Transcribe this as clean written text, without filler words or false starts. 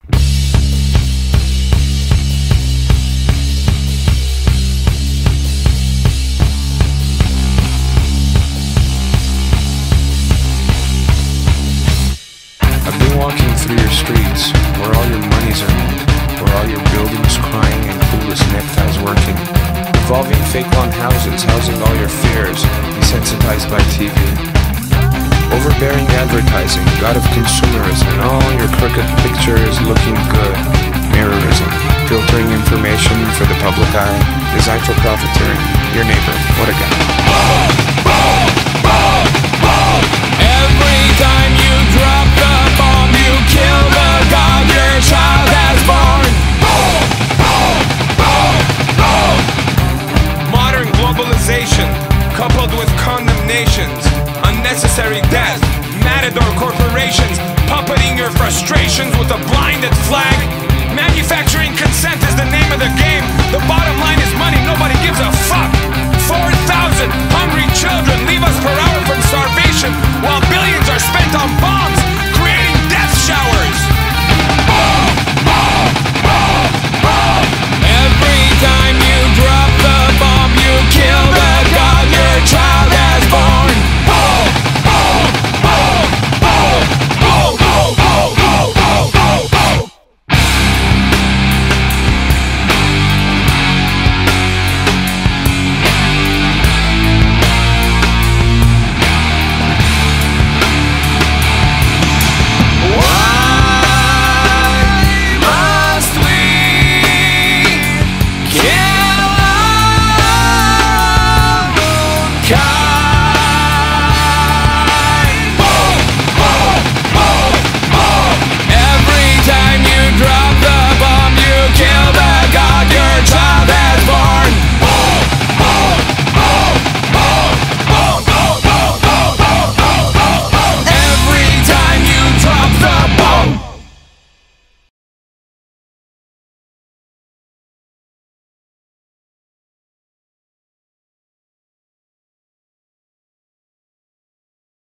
I've been walking through your streets, where all your money's earned, where all your buildings crying and clueless neckties working, involving fake lawn houses, housing all your fears, desensitized by TV. Overbearing advertising, god of consumerism, and all your crooked pictures looking good. Mirrorism, filtering information for the public eye, designed for profiteering. Your neighbor, what a guy. Every time you drop the bomb, you kill the god your child has born. Modern globalization, coupled with condemnations, unnecessary death, matador corporations, puppeting your frustrations with a blinded flag. Manufacturing consent is the name of the